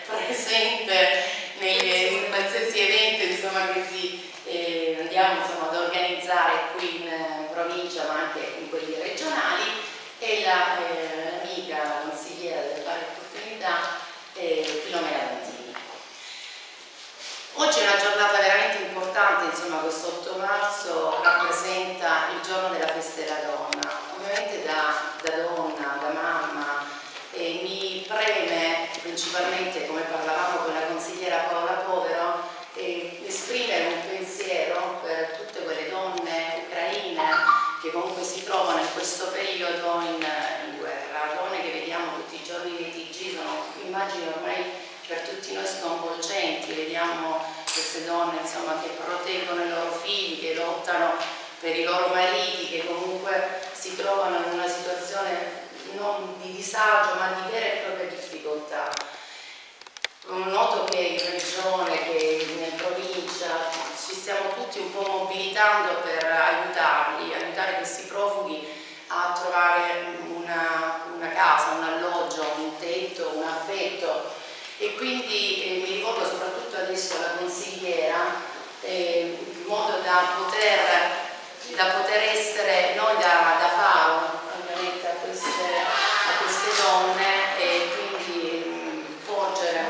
presente in qualsiasi evento, insomma, che andiamo, insomma, ad organizzare qui in provincia ma anche in quelli regionali, e l'amica consigliera delle pari opportunità Filomena Dantini. Oggi è una giornata veramente importante, insomma, questo 8 marzo rappresenta il giorno della festa della donna. Ovviamente da donna, da mamma, mi preme principalmente, come parlavamo con la consigliera Paola Povero, esprimere un pensiero per tutte quelle donne ucraine che comunque si trovano in questo periodo in guerra, donne che vediamo tutti i giorni nei TG, sono immagini ormai per tutti noi sconvolgenti, vediamo queste donne, insomma, che proteggono i loro figli, che lottano per i loro mariti, che comunque si trovano in una situazione non di disagio ma di vera e propria difficoltà. Noto che in regione, che in provincia ci stiamo tutti un po' mobilitando per aiutare questi profughi a trovare una casa, un alloggio, un tetto, un affetto, e quindi mi rivolgo soprattutto adesso alla consigliera in modo da poter essere noi da faro ovviamente a queste donne, e quindi porgere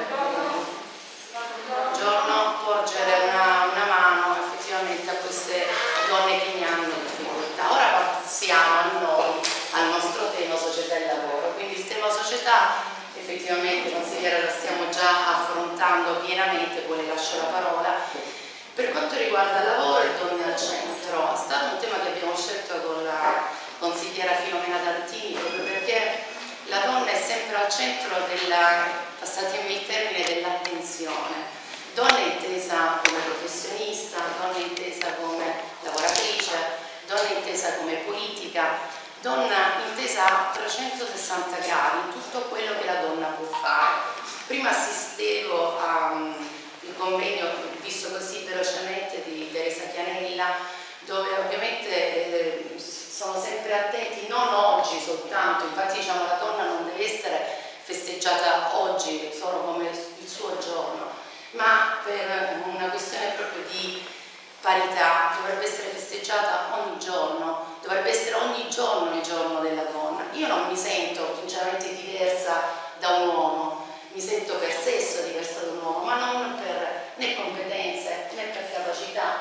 una mano effettivamente a queste donne che ne hanno difficoltà. Ora passiamo a noi, al nostro tema società e lavoro. Quindi il tema società effettivamente, consigliera, la stiamo già affrontando pienamente, poi le lascio la parola. Per quanto riguarda il lavoro e donne al centro, è stato un tema che abbiamo scelto con la consigliera Filomena Dantini, proprio perché la donna è sempre al centro passatemi il termine, dell'attenzione. Donna intesa come professionista, donna intesa come lavoratrice, donna intesa come politica, donna intesa a 360 gradi, in tutto quello che la donna può fare. Prima assistevo al convegno, visto così velocemente, di Teresa Chianella, dove ovviamente sono sempre attenti, non oggi soltanto, infatti diciamo la donna non deve essere festeggiata oggi solo come il suo giorno, ma per una questione proprio di parità dovrebbe essere festeggiata ogni giorno, dovrebbe essere ogni giorno il giorno della donna. Io non mi sento sinceramente diversa da un uomo, mi sento per sesso diversa da un uomo, ma non per né competenze, né per capacità,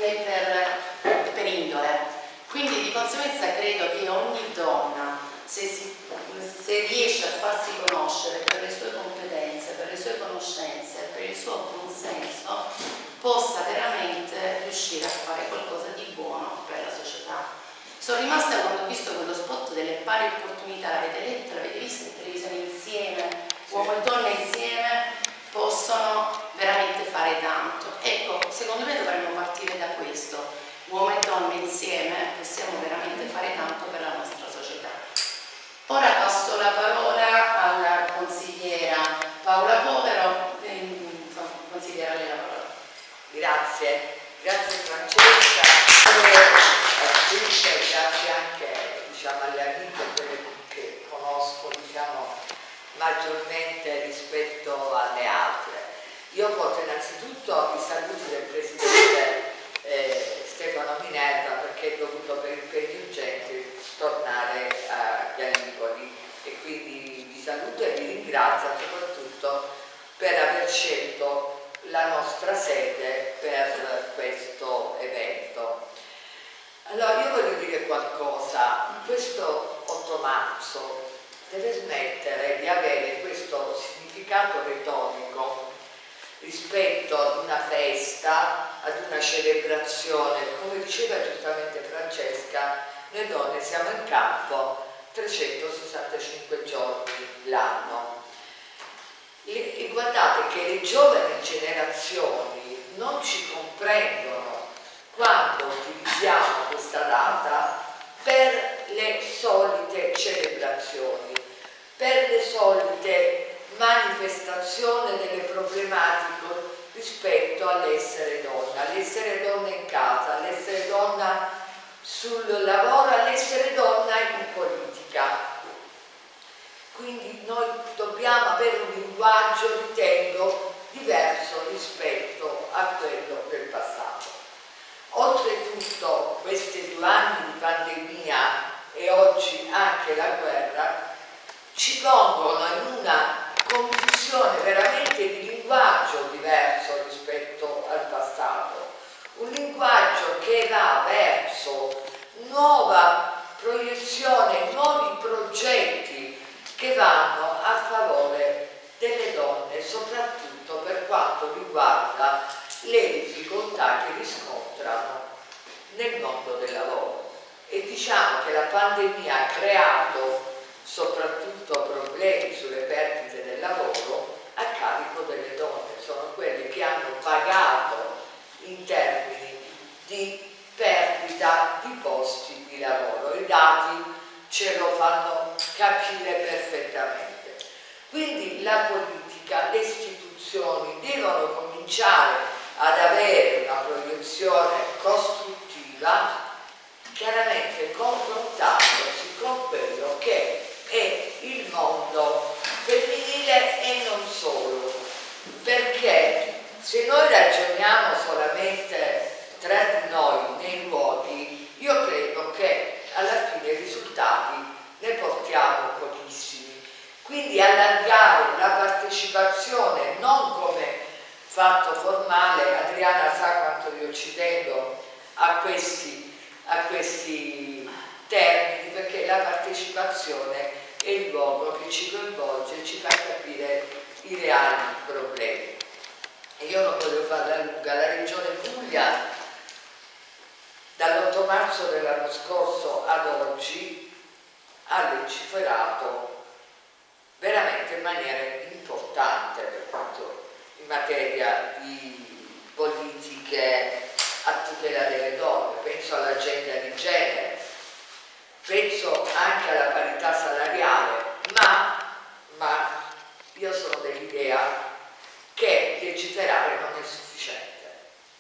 né per indole. Quindi di conseguenza credo che ogni donna, se riesce a farsi conoscere per le sue competenze, per le sue conoscenze, per il suo buon senso, possa veramente riuscire a fare qualcosa di buono per la società. Sono rimasta, quando ho visto quello spot delle pari opportunità, l'avete visto in televisione insieme, uomo e donna insieme possono veramente fare tanto. Ecco, secondo me dovremmo partire da questo. Uomo e donne insieme possiamo veramente fare tanto per la nostra società. Ora passo la parola alla consigliera Paola Povero. Consigliera, lei la parola. Grazie Francesca, grazie anche, diciamo, alle amiche, quelle che conosco, diciamo, maggiormente rispetto alle altre. Io porto innanzitutto i saluti del Presidente Stefano Minerva, perché è dovuto per impegni urgenti tornare a Gallipoli, e quindi vi saluto e vi ringrazio soprattutto per aver scelto la nostra sede per questo evento. Allora, io voglio dire qualcosa. Questo 8 marzo deve smettere di avere questo significato retorico rispetto ad una festa, ad una celebrazione. Come diceva giustamente Francesca, noi donne siamo in campo 365 giorni l'anno. E guardate che le giovani generazioni non ci comprendono quando utilizziamo questa data per le solite celebrazioni, per le solite manifestazioni delle problematiche rispetto all'essere donna in casa, all'essere donna sul lavoro, all'essere donna in politica. Quindi noi dobbiamo avere un linguaggio, ritengo, anche di linguaggio diverso rispetto al passato, un linguaggio che va verso nuova proiezione, nuovi progetti che vanno a favore delle donne, soprattutto per quanto riguarda le difficoltà che riscontrano nel mondo del lavoro. E diciamo che la pandemia ha creato soprattutto problemi sulle perdite del lavoro a carico delle donne, sono quelle che hanno pagato in termini di perdita di posti di lavoro. I dati ce lo fanno capire perfettamente. Quindi la politica, le istituzioni devono cominciare ad avere una proiezione costruttiva, chiaramente confrontandosi con quello che è il mondo femminile e non solo, perché se noi ragioniamo solamente tra di noi nei luoghi, io credo che alla fine i risultati ne portiamo pochissimi. Quindi allargare la partecipazione non come fatto formale, Adriana sa quanto io ci tengo a questi termini, perché la partecipazione è il luogo che ci coinvolge e ci fa capire i reali problemi. E io non voglio farla lunga, la Regione Puglia dall'8 marzo dell'anno scorso ad oggi ha legiferato veramente in maniera importante per quanto in materia di politiche a tutela delle donne, penso all'agenda di genere, penso anche alla parità salariale, ma io sono dell'idea che legiferare non è sufficiente.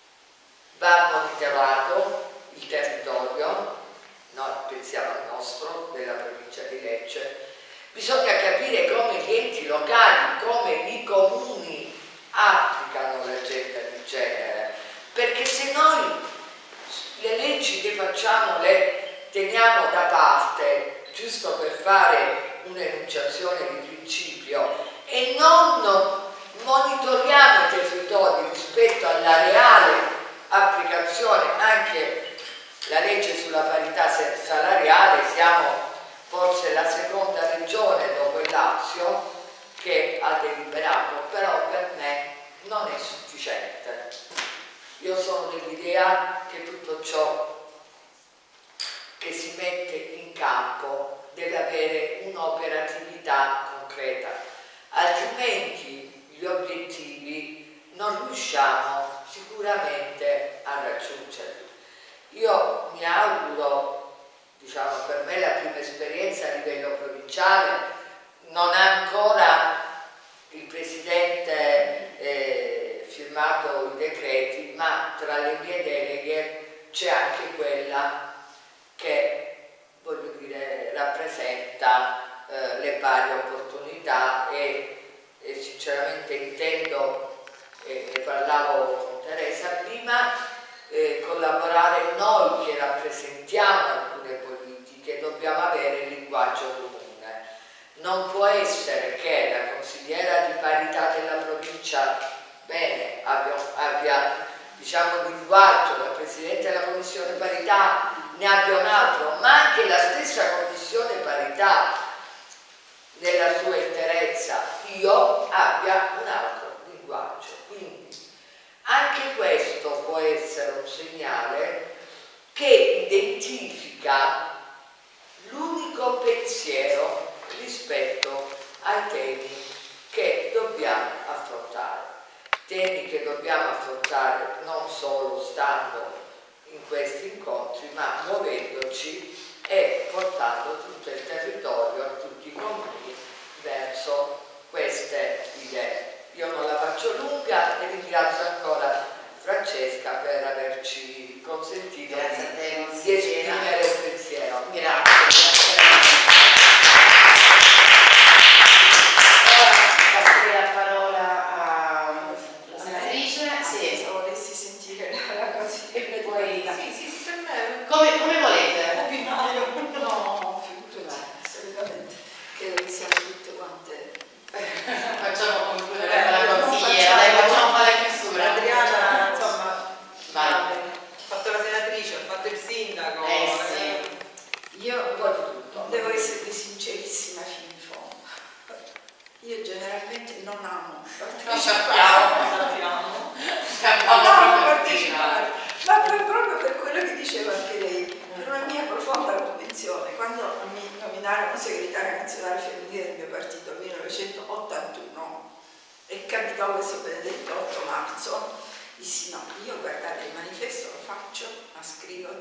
Va monitorato il territorio, noi pensiamo al nostro, della provincia di Lecce, bisogna capire come gli enti locali, come i comuni applicano l'agenda di genere, perché se noi le leggi che facciamo le teniamo da parte, giusto per fare un'enunciazione di principio, e non monitoriamo i territori rispetto alla reale applicazione, anche la legge sulla parità salariale, siamo forse la seconda regione dopo il Lazio che ha deliberato, però per me non è sufficiente. Io sono dell'idea che tutto ciò che si mette in campo deve avere un'operatività concreta, altrimenti gli obiettivi non riusciamo sicuramente a raggiungerli. Io mi auguro, diciamo, per me la prima esperienza a livello provinciale, non ha ancora il Presidente firmato i decreti, ma tra le mie deleghe c'è anche quella che, voglio dire, rappresenta le varie opportunità e sinceramente intendo, ne parlavo con Teresa prima, collaborare noi che rappresentiamo alcune politiche, dobbiamo avere il linguaggio comune. Non può essere che la consigliera di parità della provincia abbia diciamo, un linguaggio, la Presidente della Commissione Parità ne abbia un altro, ma anche la stessa Commissione Parità nella sua interezza io abbia un altro linguaggio. Quindi anche questo può essere un segnale che identifica l'unico pensiero rispetto ai temi che dobbiamo affrontare. Temi che dobbiamo affrontare non solo stando in questi incontri, ma muovendoci e portando tutto il territorio, tutti i comuni verso queste idee. Io non la faccio lunga e ringrazio ancora Francesca per averci consentito di esprimere il pensiero. Grazie. Ora passerei la parola alla senatrice. Sì. Se volessi sentire la consigliere. Poi, Sì, per me. come volete. No, figurati, assolutamente. Credo che siamo tutte quante. Facciamo concludere la consigliera. no, sappiamo. Sappiamo partecipare, ma proprio per quello che diceva anche lei, per una mia profonda convinzione, quando mi nominarono segretaria nazionale femminile del mio partito nel 1981 e capitò questo benedetto 8 marzo, dissi no, io guardate il manifesto lo faccio, ma scrivo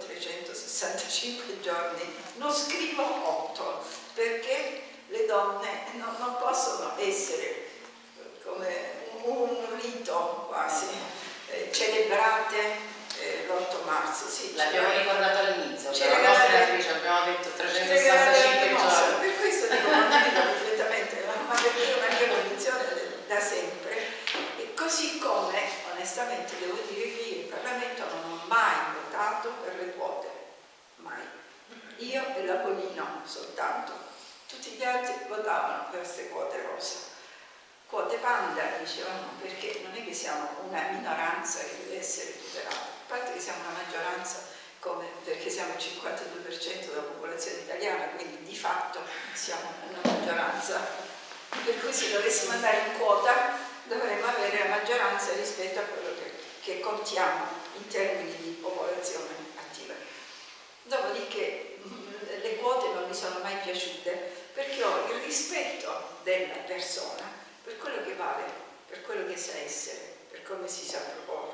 365 giorni, non scrivo 8, perché le donne non possono essere come un rito quasi celebrate l'8 marzo. Sì, l'abbiamo ricordato all'inizio, la abbiamo detto 365 giorni. Per questo dico, condivido completamente, ma perché è una mia convinzione da sempre. E così come, onestamente, devo dire che io in Parlamento non ho mai votato per le quote, mai. Io e l'Apollino soltanto. Tutti gli altri votavano per queste quote rosa. Quote panda, dicevano, perché non è che siamo una minoranza che deve essere tutelata, a parte che siamo una maggioranza, perché siamo il 52% della popolazione italiana, quindi di fatto siamo una maggioranza, per cui se dovessimo andare in quota dovremmo avere la maggioranza rispetto a quello che contiamo in termini di popolazione attiva. Dopodiché le quote non mi sono mai piaciute perché ho il rispetto della persona per quello che vale, per quello che sa essere, per come si sa proporre.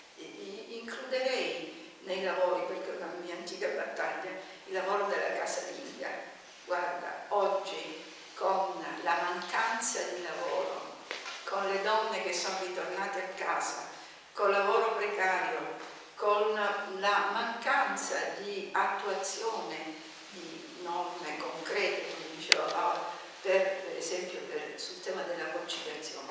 Includerei nei lavori, perché è una mia antica battaglia, il lavoro della casalinga. Guarda, oggi con la mancanza di lavoro, con le donne che sono ritornate a casa, col lavoro precario, con la mancanza di attuazione di norme concrete, come diceva Paola, per esempio sul tema della conciliazione,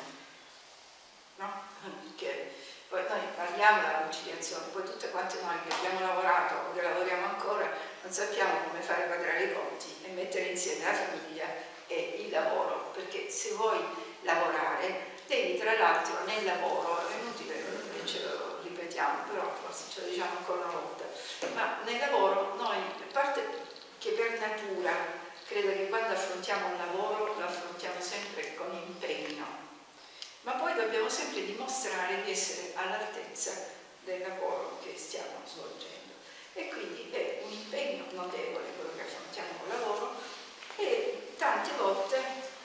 no? Che poi noi parliamo della conciliazione, poi tutte quante noi che abbiamo lavorato o che lavoriamo ancora non sappiamo come fare quadrare i conti e mettere insieme la famiglia e il lavoro, perché se vuoi lavorare devi tra l'altro nel lavoro, è inutile che ce lo ripetiamo, però forse ce lo diciamo ancora una volta, ma nel lavoro noi, a parte che per natura credo che quando affrontiamo un lavoro lo affrontiamo sempre con impegno, ma poi dobbiamo sempre dimostrare di essere all'altezza del lavoro che stiamo svolgendo. E quindi è un impegno notevole quello che affrontiamo col lavoro e tante volte,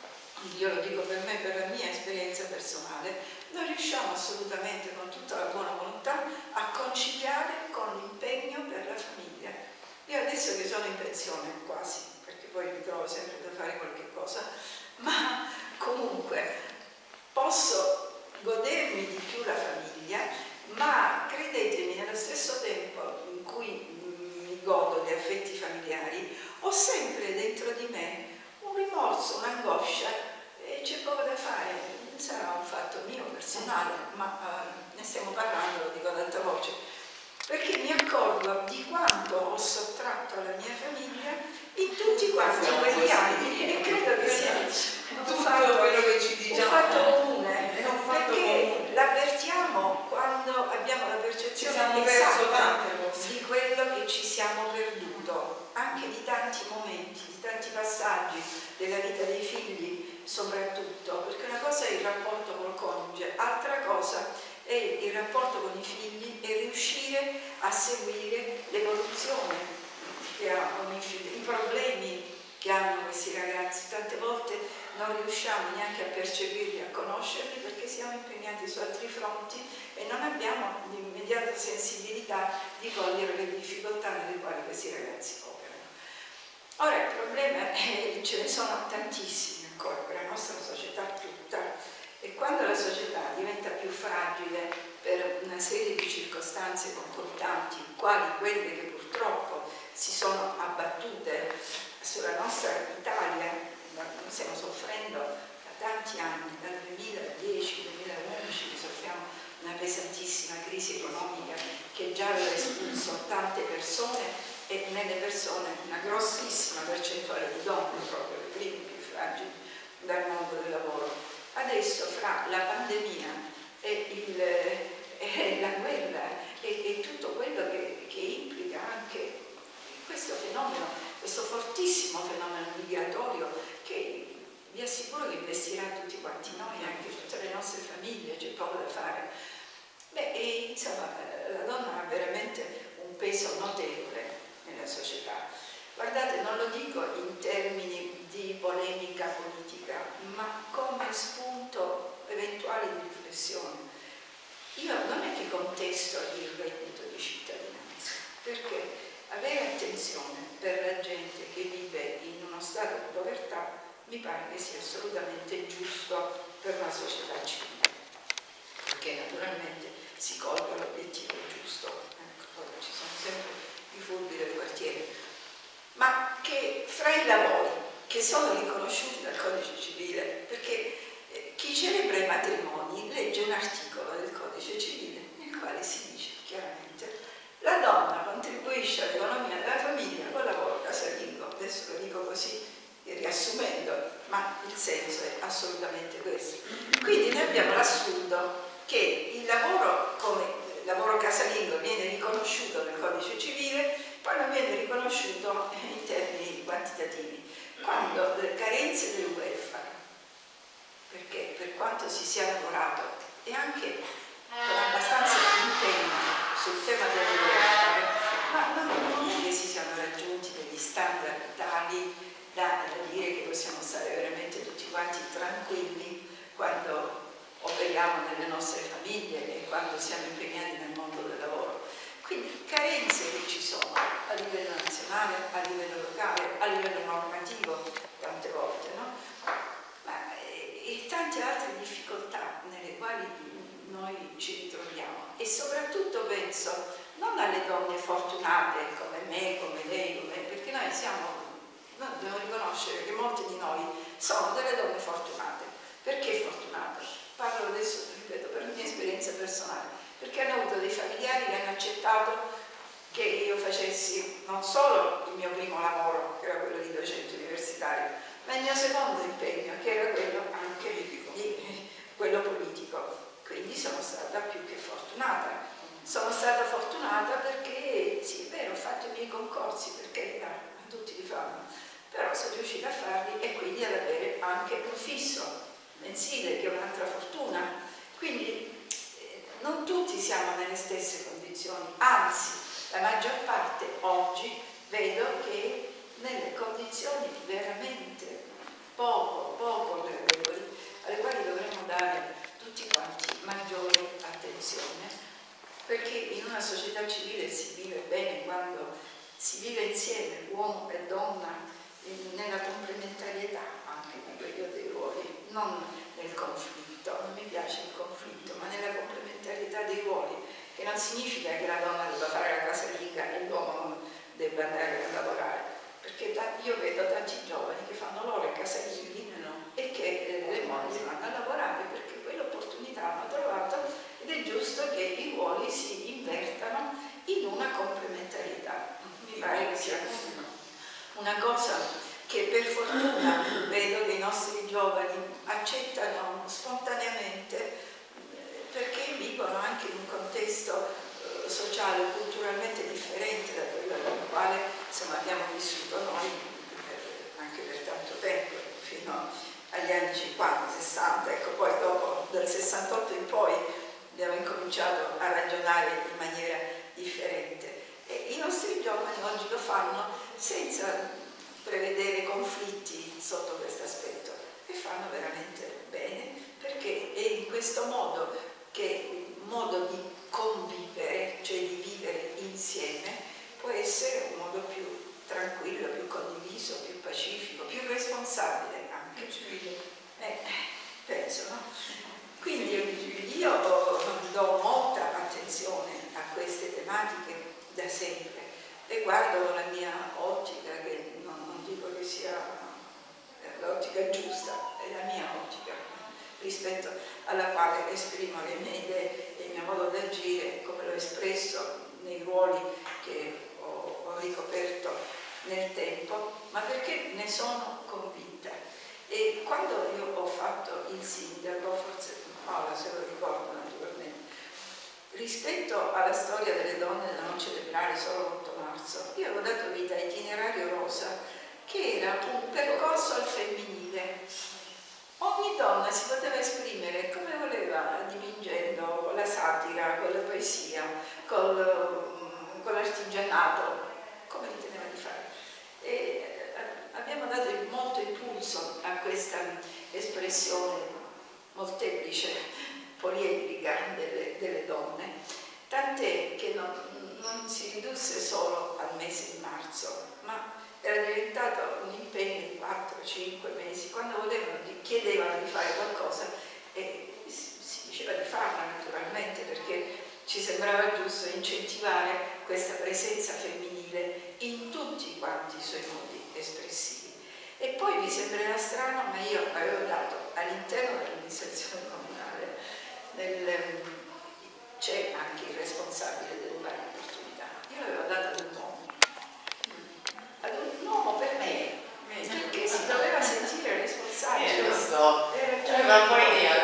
io lo dico per me, per la mia esperienza personale, non riusciamo assolutamente con tutta la buona volontà a conciliare con l'impegno per la famiglia. Io adesso che sono in pensione quasi, perché poi mi trovo sempre da fare qualche cosa, ma comunque posso godermi di più la famiglia, ma credetemi, nello stesso tempo in cui mi godo di affetti familiari, ho sempre dentro di me un rimorso, un'angoscia e c'è poco da fare. Sarà un fatto mio personale, ma ne stiamo parlando, lo dico ad alta voce, perché mi accorgo di quanto ho sottratto alla mia famiglia in tutti quanti quegli anni e credo che sia un fatto comune, perché l'avvertiamo quando abbiamo la percezione esatta di quello che ci siamo perduto, anche di tanti momenti, di tanti passaggi della vita dei figli soprattutto, perché una cosa è il rapporto col coniuge, altra cosa è il rapporto con i figli e riuscire a seguire l'evoluzione che hanno i figli, i problemi che hanno questi ragazzi. Tante volte non riusciamo neanche a percepirli, a conoscerli perché siamo impegnati su altri fronti e non abbiamo l'immediata sensibilità di cogliere le difficoltà nelle quali questi ragazzi operano. Ora il problema è, ce ne sono tantissimi ancora per la nostra società tutta, e quando la società diventa più fragile per una serie di circostanze concomitanti, quali quelle che purtroppo si sono abbattute sulla nostra Italia, noi stiamo soffrendo da tanti anni, dal 2010-2011 soffriamo una pesantissima crisi economica che già aveva espulso tante persone e nelle persone una grossissima percentuale di donne, proprio le prime più fragili dal mondo del lavoro. Adesso fra la pandemia e la guerra e tutto quello che implica anche questo fenomeno, questo fortissimo fenomeno migratorio che vi assicuro che investirà tutti quanti noi, anche tutte le nostre famiglie, c'è poco da fare. Beh, e, insomma, la donna ha veramente un peso notevole nella società. Guardate, non lo dico in termini di polemica politica, ma come spunto eventuale di riflessione. Io non è che contesto il reddito di cittadinanza, perché avere attenzione per la gente che vive in uno stato di povertà mi pare che sia assolutamente giusto per una società civile, perché naturalmente si colga l'obiettivo giusto. Ecco, poi ci sono sempre i furbi del quartiere, ma che fra i lavori che sono riconosciuti dal Codice Civile, perché chi celebra i matrimoni legge un articolo del Codice Civile nel quale si dice chiaramente: la donna contribuisce all'economia della famiglia col lavoro casalingo. Adesso lo dico così riassumendo, ma il senso è assolutamente questo. Quindi noi abbiamo l'assurdo che il lavoro come lavoro casalingo viene riconosciuto nel Codice Civile, poi non viene riconosciuto in termini quantitativi, quando le carenze del welfare, perché per quanto si sia lavorato e anche con abbastanza impegno sul tema del welfare, ma non è che si siano raggiunti degli standard tali da dire che possiamo stare veramente tutti quanti tranquilli quando operiamo nelle nostre famiglie e quando siamo impegnati nel mondo del lavoro. Quindi carenze che ci sono a livello nazionale, a livello locale, a livello normativo tante volte, no? E tante altre difficoltà nelle quali noi ci ritroviamo. E soprattutto penso non alle donne fortunate come me, come lei, come me, perché noi dobbiamo riconoscere che molte di noi sono delle donne fortunate. Perché fortunate? Parlo adesso, ripeto, per la mia esperienza personale, perché hanno avuto dei familiari che hanno accettato che io facessi non solo il mio primo lavoro, che era quello di docente universitario, ma il mio secondo impegno, che era quello anche quello politico. Quindi sono stata più che fortunata. Sono stata fortunata perché, sì, è vero, ho fatto i miei concorsi, perché a tutti li fanno, però sono riuscita a farli e quindi ad avere anche un fisso mensile, che è un'altra fortuna. Quindi non tutti siamo nelle stesse condizioni, anzi la maggior parte oggi vedo che nelle condizioni veramente poco gradevoli, alle quali dovremmo dare tutti quanti maggiore attenzione, perché in una società civile si vive bene quando si vive insieme, uomo e donna, nella complementarietà anche nel periodo dei ruoli, non nel conflitto. Non mi piace il conflitto, ma nella complementarietà dei ruoli, che non significa che la donna debba fare la casalinga e l'uomo non debba andare a lavorare, perché io vedo tanti giovani che fanno loro i casalinghi e che le mogli vanno a lavorare perché quell'opportunità hanno trovato, ed è giusto che i ruoli si invertano in una complementarietà. Mi pare che sia una cosa che per fortuna vedo che i nostri giovani accettano spontaneamente, perché vivono anche in un contesto sociale, culturalmente differente da quello nel quale insomma, abbiamo vissuto noi anche per tanto tempo, fino agli anni 50, 60, ecco, poi dopo dal 68 in poi abbiamo incominciato a ragionare in maniera differente. E i nostri giovani oggi lo fanno senza prevedere conflitti sotto questo aspetto, e fanno veramente bene, perché è in questo modo che il modo di convivere, cioè di vivere insieme, può essere un modo più tranquillo, più condiviso, più pacifico, più responsabile anche. Penso, no? Quindi io do molta attenzione a queste tematiche da sempre e guardo la mia ottica, che non dico che sia l'ottica giusta, è la mia ottica, rispetto alla quale esprimo le mie idee e il mio modo di agire, come l'ho espresso nei ruoli che ho ricoperto nel tempo, ma perché ne sono convinta. E quando io ho fatto il sindaco, forse Paola se lo ricorda naturalmente, rispetto alla storia delle donne da non celebrare solo l'8 marzo, io avevo dato vita a Itinerario Rosa, che era un percorso al femminile, ogni donna si poteva esprimere come voleva, dipingendo, con la satira, con la poesia, con l'artigianato, come riteneva di fare. E abbiamo dato molto impulso a questa espressione molteplice, poliedrica delle donne, tant'è che non si ridusse solo al mese di marzo, ma era diventato un impegno di 4-5 mesi. Quando chiedevano di fare qualcosa, si diceva di farla naturalmente, perché ci sembrava giusto incentivare questa presenza femminile in tutti quanti i suoi modi espressivi. E poi vi sembrerà strano, ma io avevo dato all'interno dell'amministrazione comunale, c'è anche il responsabile delle pari opportunità, io l'avevo dato ad un uomo per me, perché si doveva sentire responsabile. Giusto, aveva un po' idea.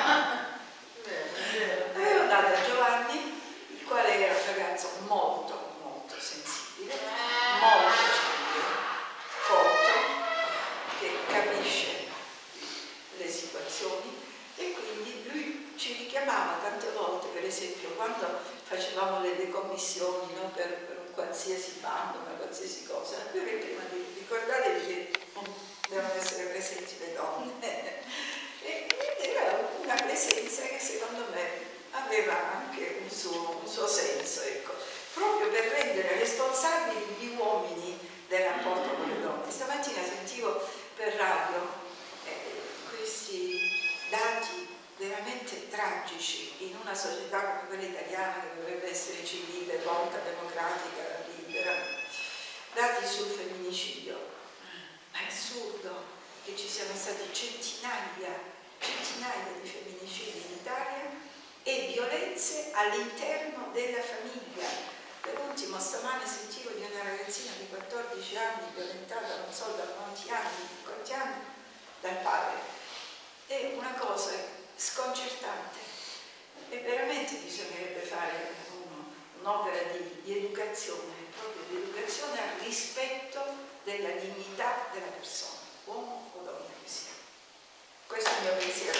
Avevo dato a Giovanni, il quale era un ragazzo molto, molto sensibile, molto gentile, colto, che capisce le situazioni, e quindi lui ci richiamava tante volte, per esempio quando facevamo le commissioni, no, per un qualsiasi bando, per qualsiasi cosa, lui prima di ricordatevi che devono essere presenti le donne. E era una presenza che secondo me aveva anche un suo senso, ecco, proprio per rendere responsabili gli uomini del rapporto con le donne. Stamattina sentivo per radio questi dati veramente tragici in una società come quella italiana, che dovrebbe essere civile, volta, democratica, libera, dati sul femminicidio. È assurdo che ci siano stati centinaia di femminicidi in Italia e violenze all'interno della famiglia. Per ultimo, stamane sentivo di una ragazzina di 14 anni violentata non so da quanti anni, dal padre. È una cosa sconcertante e veramente bisognerebbe fare un'opera di educazione, proprio di educazione al rispetto della dignità della persona, uomo o donna che sia. Questo è il mio pensiero.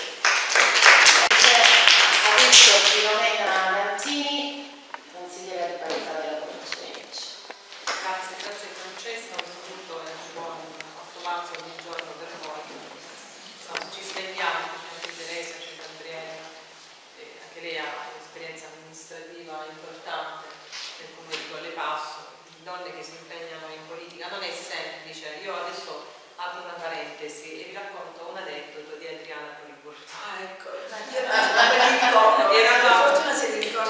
Adesso Filomena Nantini, consigliera di parità della Provincia. Grazie Francesca, questo gruppo è un buon 8 marzo ogni giorno per voi. Insomma, ci svegliamo, c'è Teresa, c'è Gabriele, anche lei ha un'esperienza amministrativa importante nel comune di Colle Passo, donne che si impegnano in politica, non è semplice. Io adesso apro una parentesi e vi racconto un aneddoto di Adriana Poliburto. Ah, ecco, io non me li ricordo, per fortuna se li ricordo.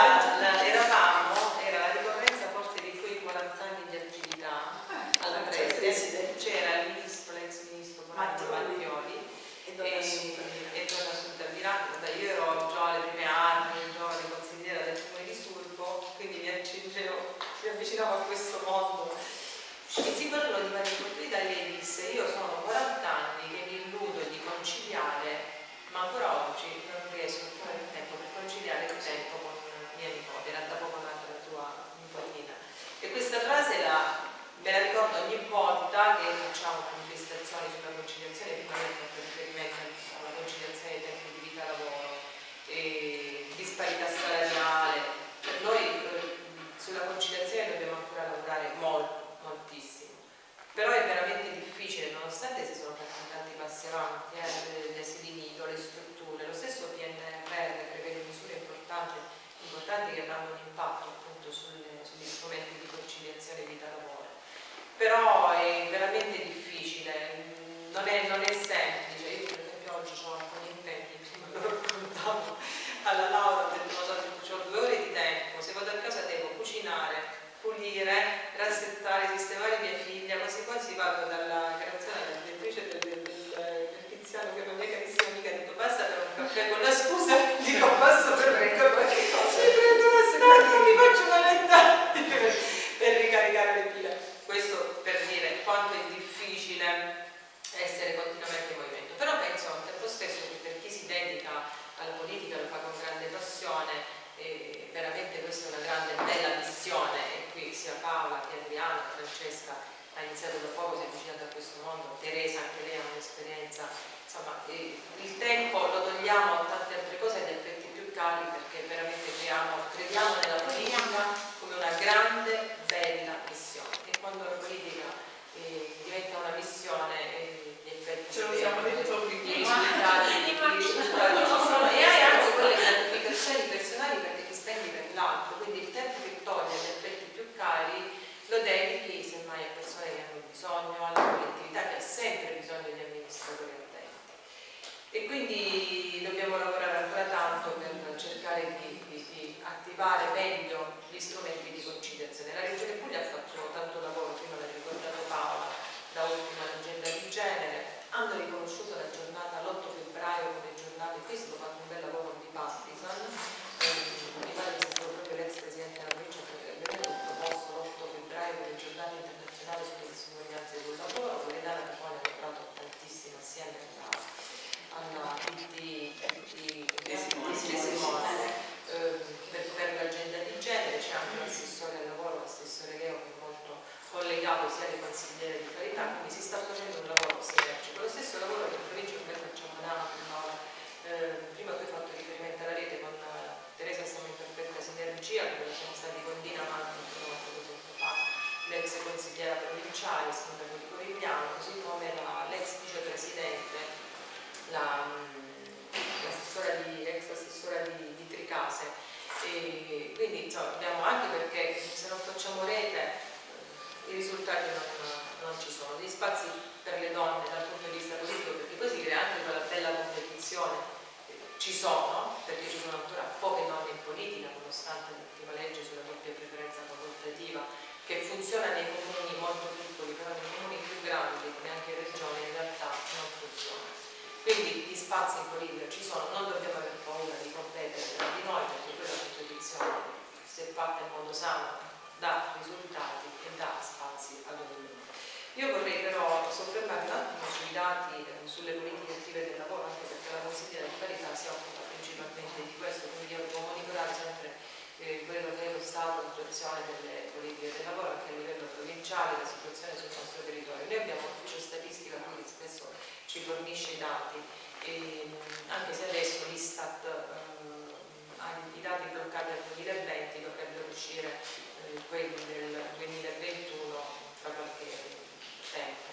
Era la ricorrenza forse di quei 40 anni di attività alla Presidenza, c'era il ministro, l'ex ministro Mattioli e donna Assunta Miranda. Io ero già alle prime armi, giovane consigliera del comune di Surbo, quindi mi avvicinavo a questo mondo. E si parlò di pari opportunità e lei disse: io sono 40 anni che mi illudo di conciliare, ma ancora oggi non riesco a trovare il tempo per conciliare il tempo con mia nipote, era da poco nata la tua nipotina. E questa frase me la ricordo ogni volta che facciamo manifestazioni sulla conciliazione, prima ho fatto riferimento alla conciliazione dei tempi di vita-lavoro, disparità salariale. Per noi sulla conciliazione dobbiamo ancora lavorare moltissimo, però è veramente difficile, nonostante si sono fatti tanti passi avanti, gli asili nido, le strutture, lo stesso PNRR prevede misure importanti che avranno un impatto appunto sugli strumenti di conciliazione vita-lavoro, però è veramente difficile, non è semplice. Io per esempio oggi ho alcuni impegni, prima lo raccontavo alla laurea, ho 2 ore di tempo, se vado a casa devo cucinare, pulire, rassettare, sistemare mia figlia, quasi vado dalla carrozzana della direttrice del Tiziano, che è una mia carissima amica, dico basta per un caffè, con la scusa dico basta per qualche cosa, mi prendo la strada nonostante l'ultima legge sulla doppia preferenza facoltativa, che funziona nei comuni molto piccoli, però nei comuni più grandi, come anche in regione, in realtà non funziona. Quindi gli spazi in politica ci sono, non dobbiamo aver paura di competere tra di noi, perché quella competizione, se fatta in modo sano, dà risultati e dà spazi ad ognuno. Io vorrei però soffermarmi un attimo sui dati, sulle politiche attive del lavoro, anche perché la consigliera di parità si occupa principalmente di questo, quindi io devo monitorare sempre quello che è lo stato di attuazione delle politiche del lavoro anche a livello provinciale, la situazione sul nostro territorio. Noi abbiamo un ufficio statistica che spesso ci fornisce i dati, anche se adesso l'Istat ha i dati bloccati al 2020, dovrebbero uscire quelli del 2021 fra qualche tempo.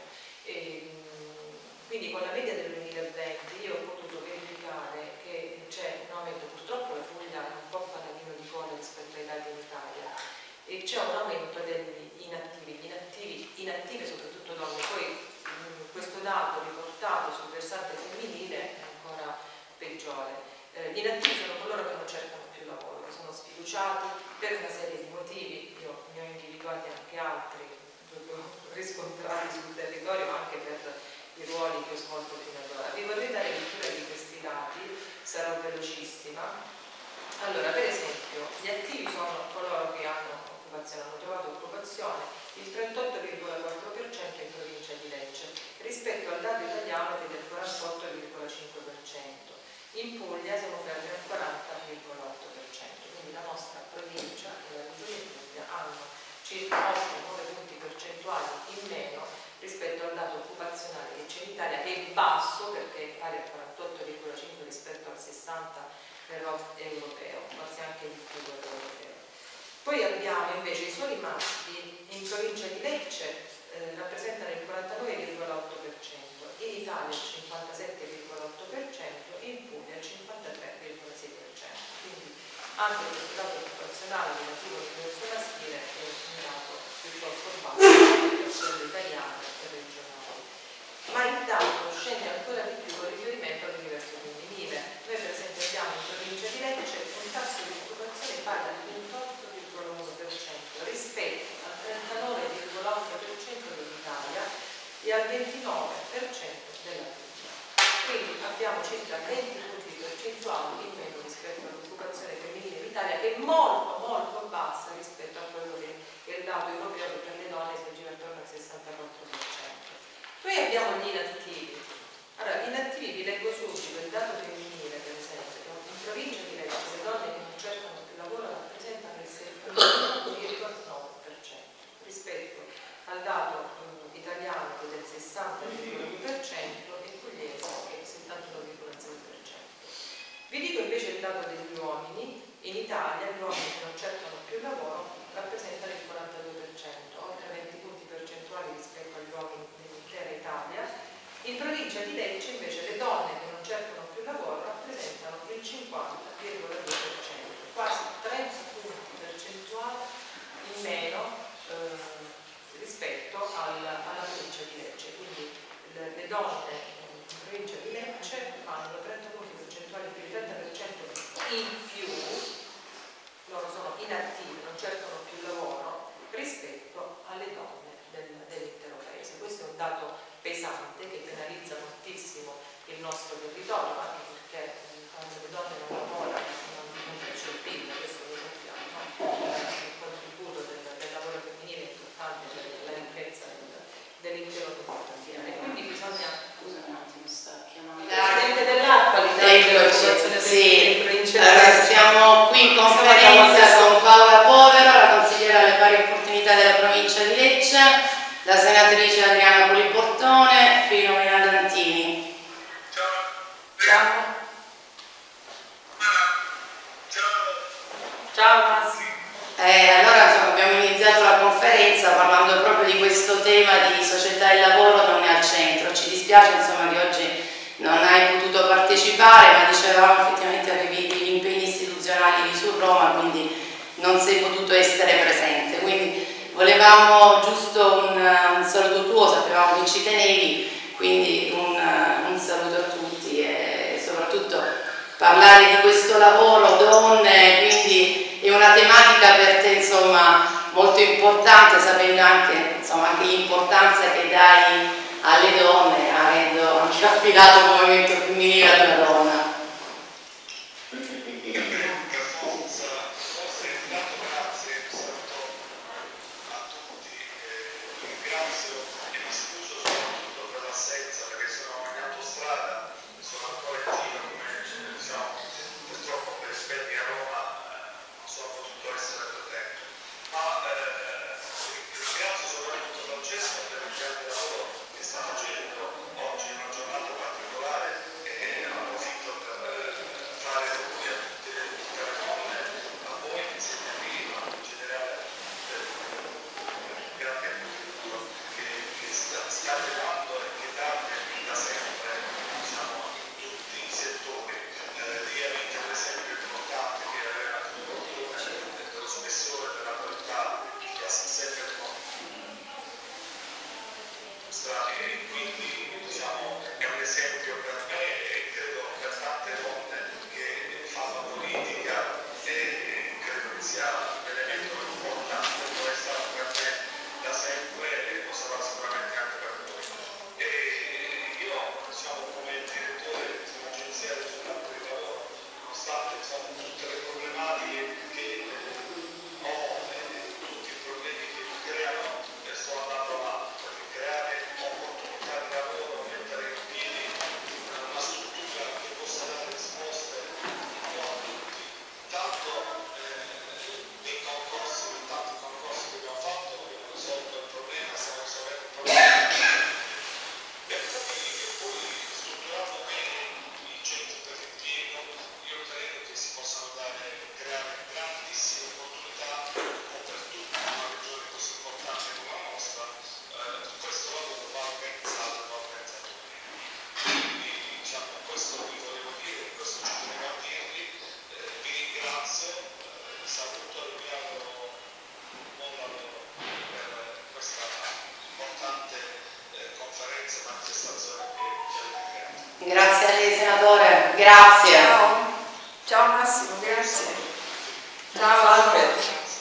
Quindi con la media del 2020 io ho potuto verificare che c'è un aumento, purtroppo la Puglia è un po' fanalino di coda rispetto ai dati in Italia, e c'è un aumento degli inattivi, inattive soprattutto donne. Poi questo dato riportato sul versante femminile è ancora peggiore. Gli inattivi sono coloro che non cercano più lavoro, che sono sfiduciati per una serie di motivi, io ne ho individuati anche altri, riscontrati sul territorio, ma anche per i ruoli che ho svolto fino ad ora. Vi vorrei dare lettura di questi dati, sarò velocissima. Allora, per esempio, gli attivi sono coloro che hanno occupazione, hanno trovato occupazione, il 38,4% in provincia di Lecce, rispetto al dato italiano che è del 48,5%. In Puglia siamo fermi al 40,8%, quindi la nostra provincia e la regione Puglia hanno circa 8-9 punti percentuali in meno rispetto al dato occupazionale che c'è in Italia, che è basso perché è pari al 48,5 rispetto al 60 europeo, quasi anche di più dell'europeo. Poi abbiamo invece i soli maschi in provincia di Lecce rappresentano il 49,8%, in Italia il 57,8%, in Puglia il 53,6%. Quindi anche questo dato occupazionale relativo all'universo maschile è un dato piuttosto basso rispetto a quello italiano e regionale. Ma il dato scende ancora di più con riferimento all'universo femminile. Noi per esempio abbiamo in provincia di Lecce un tasso di occupazione pari al 28,1% rispetto al 39,8% dell'Italia e al 29% della Puglia. Quindi abbiamo circa 20 punti percentuali in meno rispetto all'occupazione femminile in Italia, che è molto molto bassa rispetto a quello che è il dato europeo, che per le donne si aggira attorno al 64%. Poi abbiamo gli inattivi. Allora, gli inattivi vi leggo subito il dato femminile, per esempio. In provincia di Lecce le donne che non cercano più lavoro rappresentano il 71,9% rispetto al dato italiano che è del 60,1% e pugliese che è il 71,6%. Vi dico invece il dato degli uomini. In Italia gli uomini che non cercano più lavoro rappresentano il 42%, oltre 20 punti percentuali rispetto agli uomini dell'intera Italia. In provincia di Lecce invece le donne che non cercano più lavoro rappresentano il 50,2%, quasi 30 punti percentuali in meno rispetto alla provincia di Lecce. Quindi le donne in provincia di Lecce fanno 30 punti percentuali più, il 30% in più, loro sono inattivi, non cercano più lavoro rispetto alle donne dell'intero paese. Questo è un dato pesante che penalizza moltissimo il nostro territorio, anche perché quando le donne non lavorano non c'è il PIL, questo lo sappiamo, no? Il contributo del lavoro femminile è importante per la ricchezza dell'intero territorio. E quindi bisogna... Scusa un attimo, sta chiamando. Il Presidente dell'Acqua, Sì. Allora, siamo qui in conferenza con Paola Povero, la consigliera alle pari opportunità della provincia di Lecce, la senatrice Adriana Poliportone, Filomena Dantini. Ciao. Ciao Massi. Allora insomma, abbiamo iniziato la conferenza parlando proprio di questo tema di società e lavoro, donne al centro. Ci dispiace insomma che oggi non hai potuto partecipare, ma dicevamo effettivamente avevi degli impegni istituzionali lì su Roma, quindi non sei potuto essere presente. Quindi volevamo giusto un saluto tuo, sapevamo che ci tenevi, quindi un saluto a tutti e soprattutto parlare di questo lavoro donne, quindi è un una tematica per te insomma molto importante, sapendo anche insomma anche l'importanza che dai alle donne, avendo anche affidato un movimento femminile ad una donna. Grazie a lei senatore, grazie. Ciao, ciao Massimo, grazie. Ciao Alfred.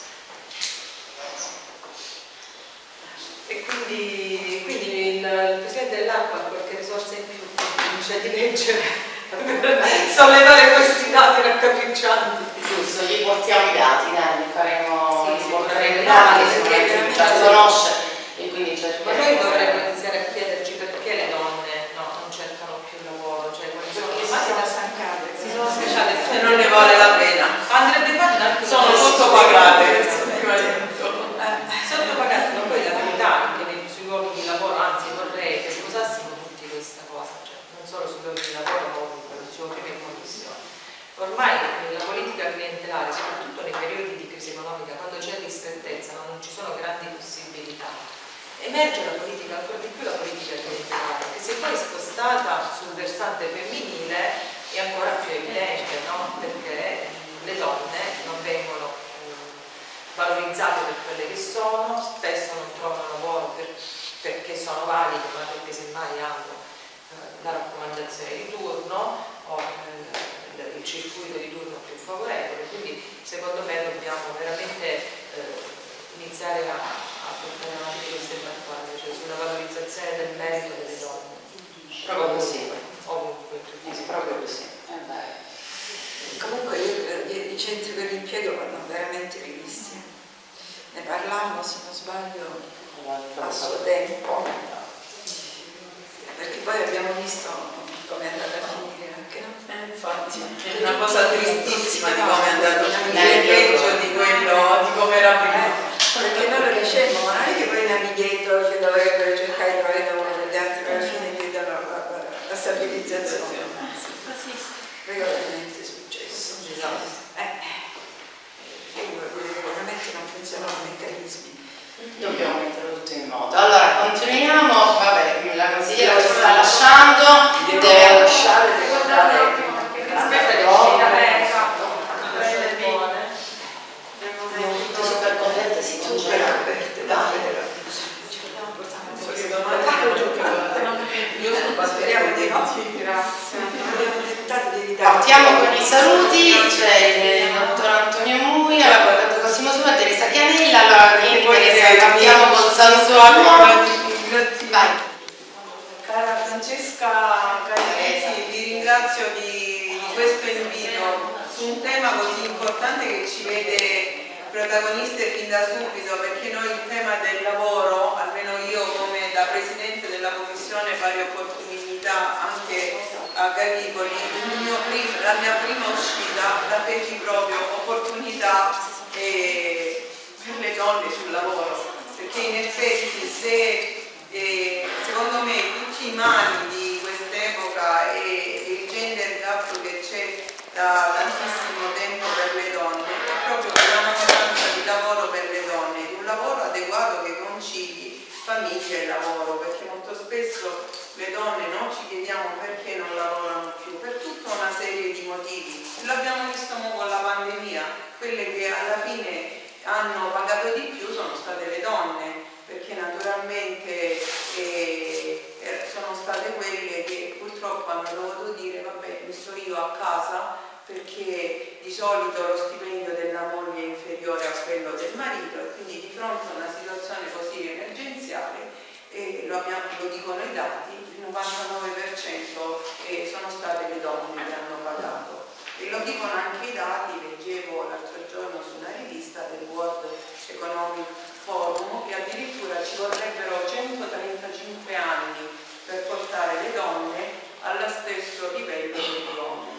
E quindi il Presidente dell'Acqua ha qualche risorsa in più, comincia di leggere, per sollevare questi dati raccapriccianti. Giusto, gli portiamo i dati, dai, faremo Sì, i porteremo i dati, dati, perché già conosce e quindi Ma noi dovremmo iniziare a chiederci perché le donne non cercano più lavoro, cioè quali sono Perché le si sono stancate. si sono speciali, E non ne vale la pena. andrebbe fatto anche Sono sottopagate. sottopagate, ma poi la verità è che sui luoghi di lavoro, anzi vorrei che sposassimo tutti questa cosa, cioè non solo sui luoghi di lavoro, ma ovunque, lo dicevo prima in commissione. Ormai la politica clientelare, soprattutto nei periodi di crisi economica, quando c'è ristrettezza, ma non ci sono grandi possibilità, emerge la politica, ancora di più la politica clientelare, che se poi è spostata sul versante femminile è ancora più evidente, no? Perché le donne non vengono valorizzate per quelle che sono, spesso non trovano lavoro perché sono valide, ma perché semmai hanno la raccomandazione di turno o il circuito di turno più favorevole. Quindi secondo me dobbiamo veramente iniziare a portare avanti queste battaglie, cioè sulla valorizzazione del merito delle donne. proprio così. Ovunque, in tutti i Proprio così. Comunque i centri per l'impiego vanno veramente rivisti. Ne parlavamo, se non sbaglio, a suo tempo, perché poi abbiamo visto come è andata a finire anche, no? Infatti, è una cosa tristissima di come è andato a finire, peggio di quello, di come era prima. Perché noi lo dicevamo, ma non è che poi navigator che dovrebbero cercare di trovare lavoro per gli altri, per alla fine chiedono la stabilizzazione. Regolarmente è successo. Vuol dire che veramente non funzionano i meccanismi. Dobbiamo metterlo tutto in moto. Allora, continuiamo. Vabbè, la consigliera ci sta lasciando. Deve lasciare, deve guardare. Aspetta che tutte super contente, si congelano. Speriamo di no. Partiamo con i saluti, c'è il dottor Antonio Muia. Marianella, allora niente, partiamo col saluto a Vai. Cara Francesca, vi ringrazio di questo invito su un tema così importante che ci vede protagoniste fin da subito, perché noi il tema del lavoro, almeno io come da Presidente della Commissione Pari Opportunità anche a Gallipoli, la mia prima uscita la feci proprio opportunità per le donne sul lavoro, perché in effetti secondo me tutti i mali di quest'epoca e il gender gap che c'è da tantissimo tempo per le donne è proprio la mancanza di lavoro per le donne, di un lavoro adeguato che concili famiglia e lavoro, perché molto spesso le donne ci chiediamo perché non lavorano più, per tutta una serie di motivi. L'abbiamo visto con la pandemia, quelle che alla fine hanno pagato di più sono state le donne, perché naturalmente sono state quelle che purtroppo hanno dovuto dire vabbè, mi sto io a casa, perché di solito lo stipendio della moglie è inferiore a quello del marito, e quindi di fronte a una situazione così emergenziale, lo dicono i dati, il 99% sono state le donne che hanno pagato. E lo dicono anche i dati, leggevo l'altro giorno su una rivista del World Economic Forum che addirittura ci vorrebbero 135 anni per portare le donne allo stesso livello degli uomini.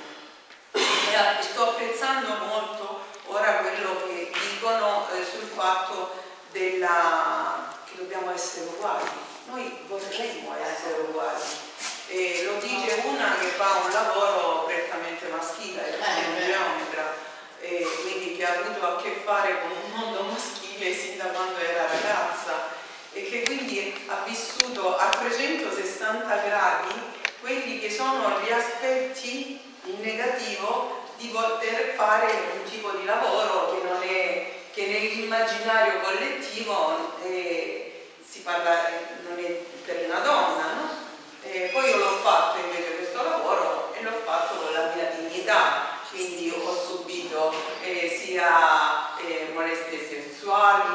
E sto apprezzando molto ora quello che dicono sul fatto che dobbiamo essere uguali. Noi vorremmo essere uguali. Lo dice una che fa un lavoro prettamente maschile, è un geometra, quindi che ha avuto a che fare con un mondo maschile sin da quando era ragazza e che quindi ha vissuto a 360 gradi quelli che sono gli aspetti in negativo di poter fare un tipo di lavoro che nell'immaginario collettivo si parla, non è per una donna, no? Poi io l'ho fatto invece questo lavoro e l'ho fatto con la mia dignità, quindi ho subito sia molestie sessuali,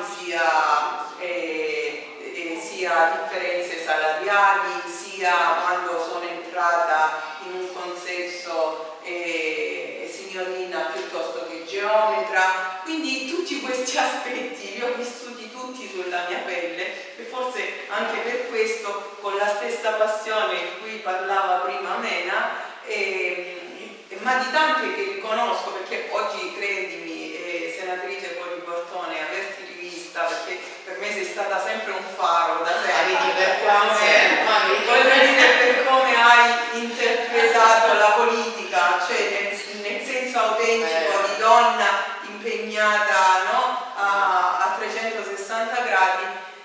sia differenze salariali, sia quando sono entrata in un consesso signorina piuttosto che geometra, quindi tutti questi aspetti li ho vissuti tutti sulla mia pelle e forse anche per questo con la stessa passione di cui parlava prima Mena, ma di tante che riconosco, perché oggi credimi senatrice Poli Bortone, averti rivista, perché per me sei stata sempre un faro da sempre, per come hai interpretato la politica, cioè nel senso autentico di donna impegnata, no? a 360 gradi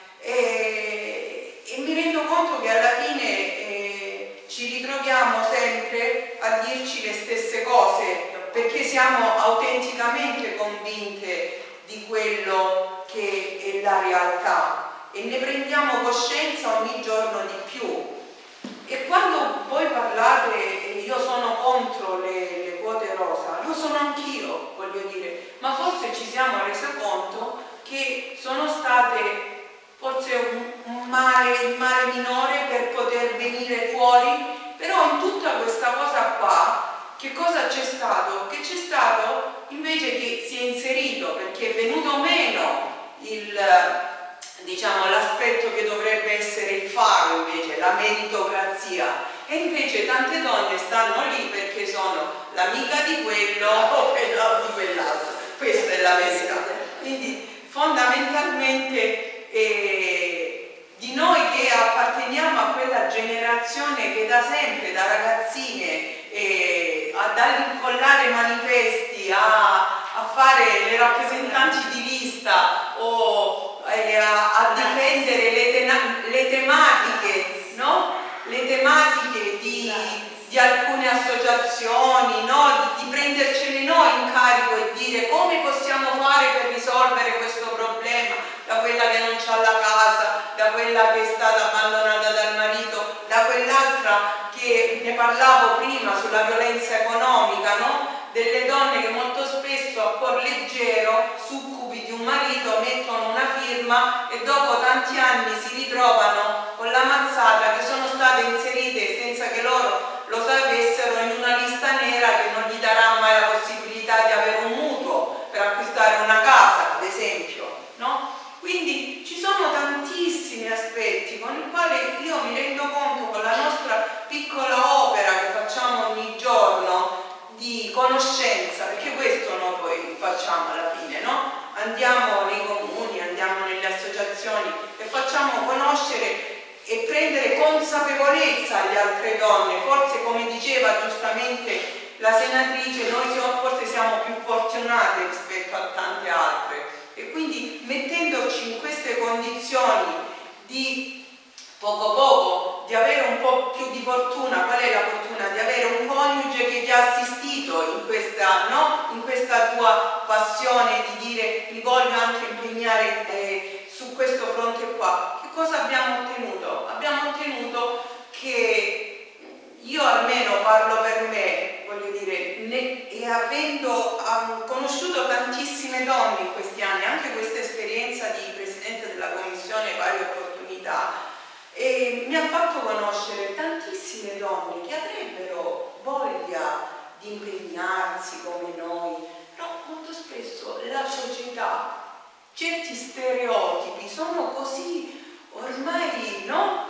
e mi rendo conto che alla fine ci ritroviamo sempre a dirci le stesse cose perché siamo autenticamente convinte di quello che è la realtà e ne prendiamo coscienza ogni giorno di più. E quando voi parlate, io sono contro le quote rosa, lo sono anch'io, voglio dire, ma forse ci siamo resi conto che sono state forse il male minore per poter venire fuori, però in tutta questa cosa qua, che cosa c'è stato? Che c'è stato invece che si è inserito, perché è venuto meno l'aspetto che dovrebbe essere il faro, invece, la meritocrazia. E invece tante donne stanno lì perché sono l'amica di quello o di quell'altro. Questa è la verità. Quindi fondamentalmente di noi che apparteniamo a quella generazione che da sempre, da ragazzine, dall'incollare manifesti a fare le rappresentanti di lista o a difendere le tematiche, no? Le tematiche di alcune associazioni, no? di prendercene noi in carico e dire come possiamo fare per risolvere questo problema, da quella che non c'ha la casa, da quella che è stata abbandonata dal marito, da quell'altra che ne parlavo prima sulla violenza economica, no? Delle donne che molto spesso a cuor leggero succumbano dubiti un marito, mettono una firma e dopo tanti anni si ritrovano con la mazzata che sono state inserite senza che loro lo sapessero in una lista nera che non gli darà mai la possibilità di avere un mutuo per acquistare una casa, ad esempio, no? Quindi ci sono tantissimi aspetti con i quali io mi rendo conto con la nostra piccola opera che facciamo ogni giorno di conoscenza, perché questo noi poi facciamo alla fine, no? Andiamo nei comuni, andiamo nelle associazioni e facciamo conoscere e prendere consapevolezza alle altre donne. Forse, come diceva giustamente la senatrice, noi forse siamo più fortunate rispetto a tante altre, e quindi mettendoci in queste condizioni di poco poco di avere un po' più di fortuna. Qual è la fortuna? Di avere un coniuge che ti ha assistito in questa, no? In questa tua passione di dire mi voglio anche impegnare su questo fronte qua. Che cosa abbiamo ottenuto? Abbiamo ottenuto che io almeno parlo per me, voglio dire, e avendo conosciuto tantissime donne in questi anni, anche questa esperienza di Presidente della Commissione Pari Opportunità, e mi ha fatto conoscere tantissime donne che avrebbero voglia di impegnarsi come noi, però molto spesso la società, certi stereotipi sono così ormai, no?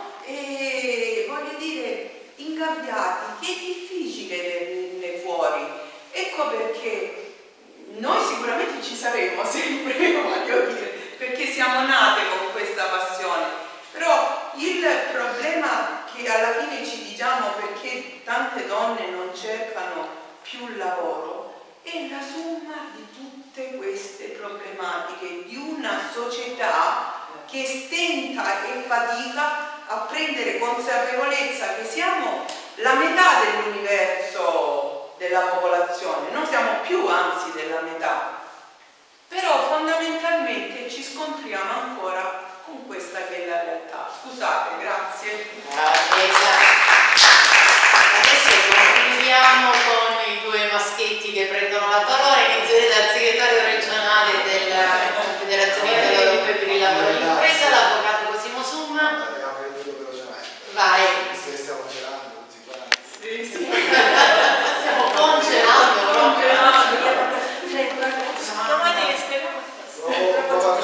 E voglio dire, ingabbiati, che è difficile venirne fuori. Ecco perché noi sicuramente ci saremo sempre, voglio dire, perché siamo nate con questa passione. Però il problema che alla fine ci diciamo perché tante donne non cercano più lavoro è la somma di tutte queste problematiche di una società che stenta e fatica a prendere consapevolezza che siamo la metà dell'universo della popolazione, non siamo più anzi della metà, però fondamentalmente ci scontriamo ancora con questa che è la realtà. Scusate, grazie. Adesso concludiamo con i due maschietti che prendono la parola, inizierete dal segretario regionale della Confederazione Europea per il lavoro e l'impresa, l'avvocato Cosimo Summa. Vai. Stiamo gelando tutti quanti. Stiamo congelando. Domani che speriamo. Provo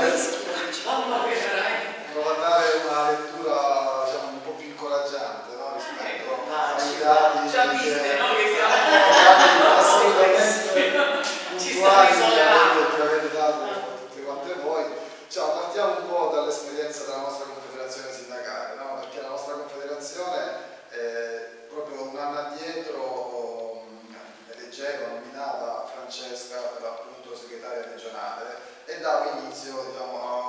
a dare una lettura, diciamo, un po' più incoraggiante, no? Rispetto ai dati Già viste, no? Che assolutamente puntuali che avete dato tutte quante voi. Cioè, partiamo un po' dall'esperienza della nostra confederazione sindacale, no? Perché la nostra confederazione proprio un anno addietro eleggeva, nominava Francesca appunto segretaria regionale e dava inizio, diciamo, a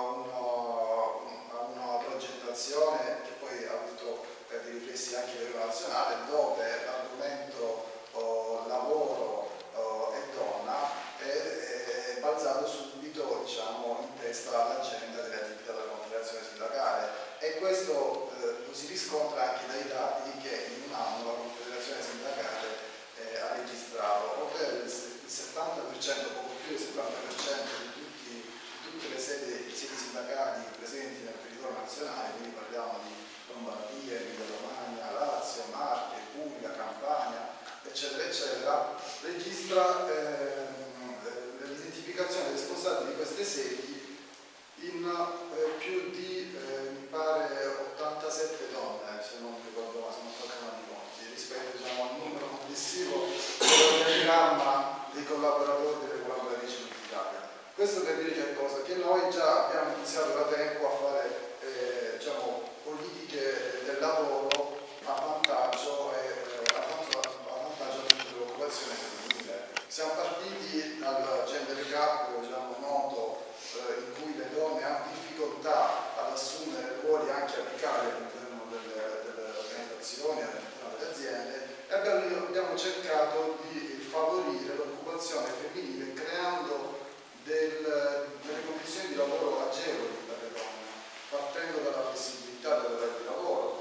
una progettazione che poi ha avuto dei riflessi anche a livello nazionale, dove l'argomento lavoro e donna è balzato subito, diciamo, in testa all'agenda delle attività della confederazione sindacale, e questo lo si riscontra anche dai dati che in un anno la confederazione sindacale ha registrato, ovvero il 70%, poco più del 70% di tutte le sedi sindacali presenti nel territorio nazionale, quindi parliamo di Lombardia, Emilia-Romagna, Lazio, Marche, Puglia, Campania, eccetera, eccetera, registra l'identificazione dei responsabili di queste sedi in più di, mi pare, 87 donne, se non ricordo, se non faccio male i conti, rispetto, diciamo, al numero complessivo dell'organigramma dei collaboratori e delle collaboratrici in Italia. Questo per dire che cosa? Che noi già abbiamo iniziato da tempo a fare diciamo, politiche del lavoro a vantaggio dell'occupazione femminile. Siamo partiti dal gender gap, diciamo, noto, in cui le donne hanno difficoltà ad assumere ruoli anche apicali all'interno delle organizzazioni, all'interno delle aziende, e abbiamo cercato di favorire l'occupazione femminile creando delle condizioni di lavoro agevoli per le donne, partendo dalla flessibilità dell'orario di lavoro,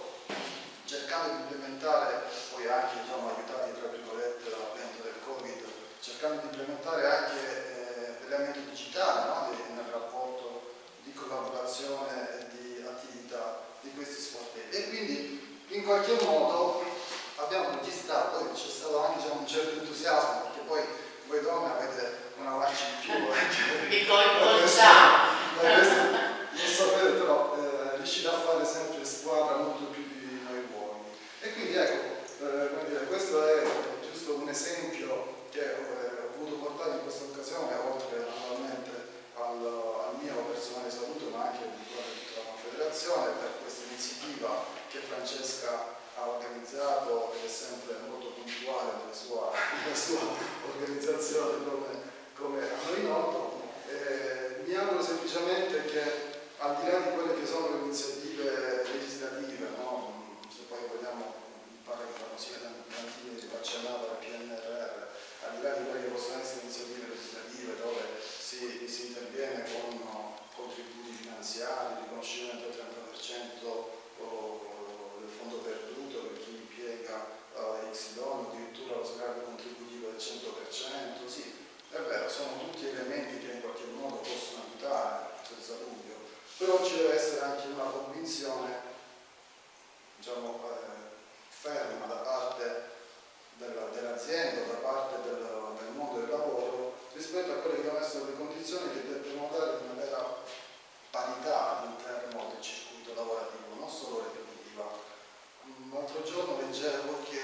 qualche modo abbiamo registrato, poi c'è stato anche diciamo, un certo entusiasmo, perché poi voi donne avete una marcia in più vi coinvolgiamo. Non sapete, però riuscite a fare sempre squadra molto più di noi uomini. E quindi ecco, come dire, questo è giusto un esempio che ho voluto portare in questa occasione, oltre naturalmente al mio personale saluto, ma anche di tutta la Confederazione, per questa iniziativa che Francesca ha organizzato ed è sempre molto puntuale nella sua organizzazione come a noi noto. Mi auguro semplicemente che al di là di quelle che sono le iniziative legislative, no? Se poi vogliamo, pare che la Consiglio Tantini accennava al PNRR, al di là di quelle che possono essere iniziative legislative dove si interviene con contributi finanziari, riconoscimento del 30% del fondo perduto per chi impiega X donne, addirittura lo sgravio contributivo del 100%, sì, è vero, sono tutti elementi che in qualche modo possono aiutare, senza dubbio, però ci deve essere anche una convinzione, diciamo, ferma da parte dell'azienda, da parte del mondo del lavoro, rispetto a quelle che devono essere le condizioni che devono dare una vera parità all'interno del circuito lavorativo, non solo retributiva. L'altro giorno leggevo che,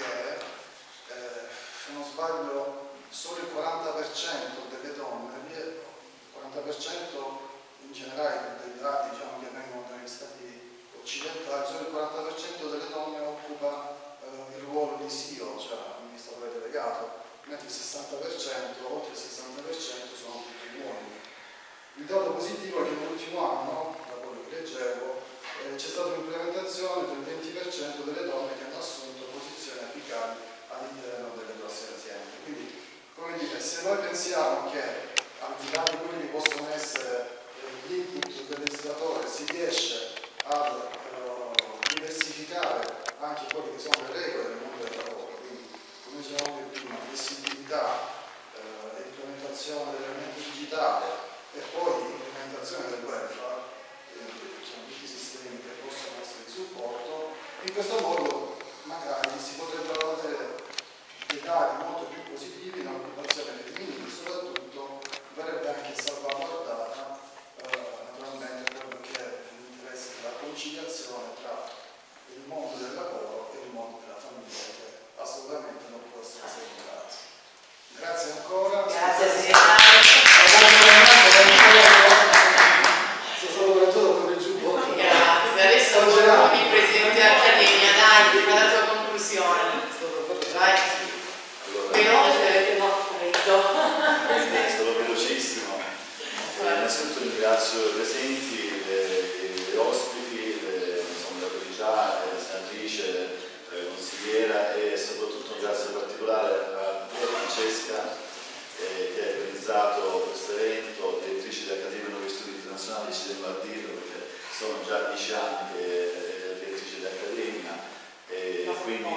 se non sbaglio, solo il 40% delle donne, il 40% in generale dei dati diciamo, che vengono dagli stati occidentali, solo il 40% delle donne occupa il ruolo di CEO, cioè amministratore delegato, mentre il 60%, oltre il 60% sono tutti uomini. Il dato positivo è che nell'ultimo anno, da quello che leggevo, c'è stata un'implementazione del 20% delle donne che hanno assunto posizioni apicali all'interno delle grosse aziende. Quindi, come dire, se noi pensiamo che al di là di quelli che possono essere gli input del legislatore si riesce a diversificare anche quelle che sono le regole del mondo del lavoro, quindi come dicevamo prima, flessibilità, implementazione dell'elemento digitale e poi implementazione del welfare, sono tutti sistemi che possono essere di supporto, in questo modo magari si potrebbero avere dei dati molto più positivi, un'occupazione femminile, soprattutto verrebbe anche salvaguardata naturalmente quello che è l'interesse della conciliazione tra il mondo del lavoro e il mondo della famiglia, che assolutamente non può essere secondario. Grazie ancora. Grazie segretario. Sono stato coraggioso per il giubbotto. Grazie. Adesso il presidente dell'Accademia, dai, fa la tua conclusione. Vai. Veloce perché fa freddo. È stato velocissimo. Innanzitutto ringrazio i presenti, le ospiti, la Brigià, la senatrice, la consigliera e soprattutto un grazie particolare a Francesca che ha organizzato questo evento, direttrice dell'Accademia dei Nuovi Studi Internazionali, ci tengo a dirlo perché sono già 10 anni che è direttrice dell'Accademia e quindi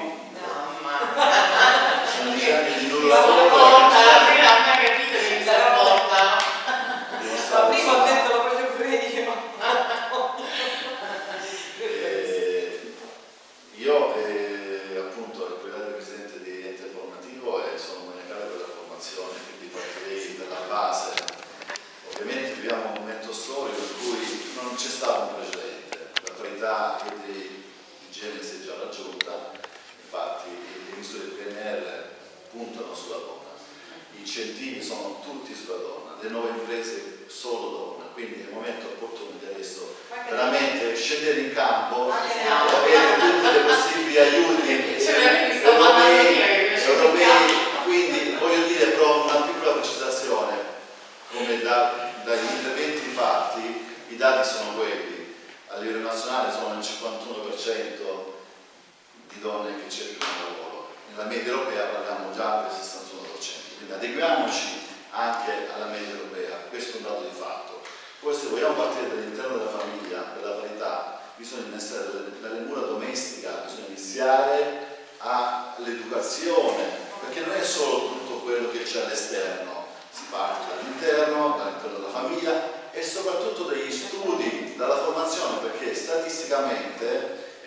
sono 10 anni di duro lavoro. Alla fine non ha capito che mi salva. Prima ho detto lo voglio pure io. Io appunto al presidente di ente formativo sono maniacale per la formazione, quindi partirei dalla base. Ovviamente viviamo un momento storico in cui non c'è stato un precedente, la parità di genere si è già raggiunta, infatti i misure del PNR puntano sulla donna, i incentivi sono tutti sulla donna, le nuove imprese solo donne, quindi è il momento opportuno di adesso veramente scendere in campo e avere tutti i possibili aiuti europei, quindi voglio dire però una piccola precisazione, come dagli interventi fatti i dati sono quelli, a livello nazionale sono il 51% di donne che cercano lavoro, nella media europea parliamo già del 61%, quindi adeguiamoci anche alla media europea, questo è un dato di fatto. Poi se vogliamo partire dall'interno della famiglia, per la parità, bisogna iniziare dalle mura domestica, bisogna iniziare all'educazione, perché non è solo tutto quello che c'è all'esterno, si parte dall'interno della famiglia e soprattutto dagli studi, dalla formazione, perché statisticamente, e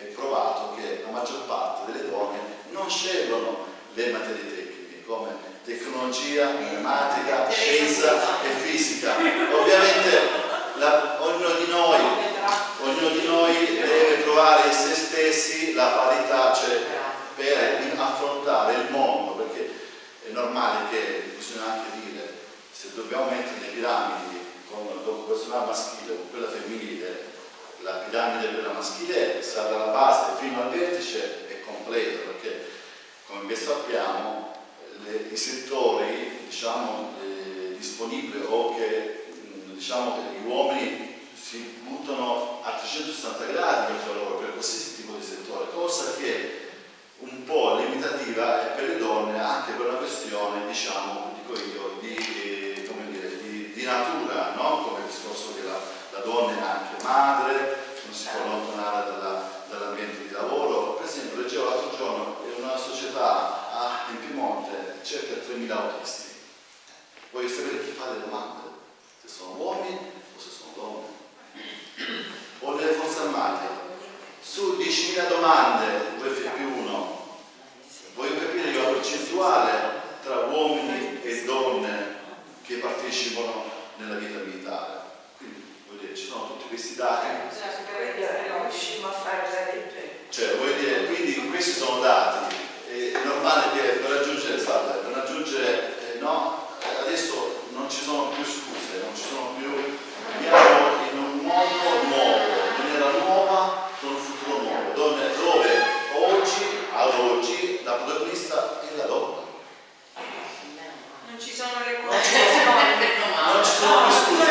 provato che la maggior parte delle donne non scelgono le materie tecniche come tecnologia, matematica, scienza e fisica. Ovviamente ognuno di noi deve trovare in se stessi la parità, cioè per affrontare il mondo, perché è normale che bisogna anche dire, se dobbiamo mettere le piramidi dopo il personale maschile o quella femminile, la piramide quella maschile sarà dalla base fino al vertice è completa, perché come ben sappiamo i settori disponibili o che gli uomini si buttano a 360 gradi per il lavoro, per qualsiasi tipo di settore, cosa che un po' limitativa è per le donne anche per una questione, dico io, di natura, no? Come il discorso che la donna è anche madre, non si può allontanare dall'ambiente di lavoro. Per esempio, leggevo l'altro giorno in una società in Piemonte circa 3.000 autisti. Voglio sapere chi fa le domande, se sono uomini o se sono donne. O nelle forze armate, su 10.000 domande, VF+1, voglio capire io la percentuale tra uomini e donne che partecipano nella vita militare. Quindi voglio dire, ci sono tutti questi dati. Non riuscimo a fare la legge. Cioè, voglio dire, quindi questi sono dati. È normale che per raggiungere, no, adesso non ci sono più scuse, non ci sono più. Viviamo in un mondo nuovo, un'era nuova con un futuro nuovo, dove ad oggi la protagonista è la donna. Non ci sono le Non ci sono più scuse.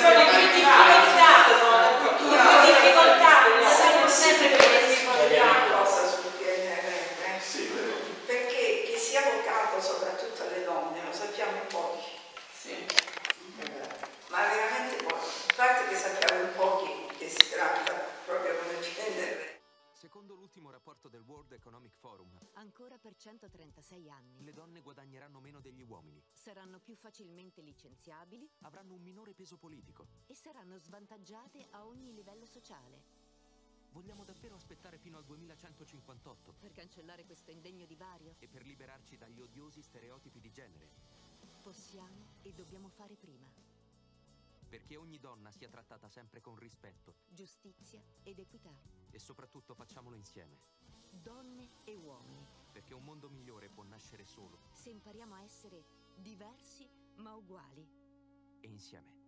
Siamo sempre per una cosa sul PNRR. Sì, vero. Perché che sia vocato soprattutto alle donne, lo sappiamo in pochi. Sì. Ma veramente pochi. A parte che sappiamo in pochi che si tratta proprio come PNRR. Secondo l'ultimo rapporto del World Economic Forum, ancora per 136 anni le donne guadagneranno meno degli uomini, saranno più facilmente licenziabili avranno un minore peso politico. e saranno svantaggiate a ogni livello sociale. Vogliamo davvero aspettare fino al 2158 Per cancellare questo indegno divario e per liberarci dagli odiosi stereotipi di genere? possiamo e dobbiamo fare prima. Perché ogni donna sia trattata sempre con rispetto Giustizia ed equità. e soprattutto facciamolo insieme. Donne e uomini. Perché un mondo migliore può nascere solo Se impariamo a essere diversi ma uguali. e insieme.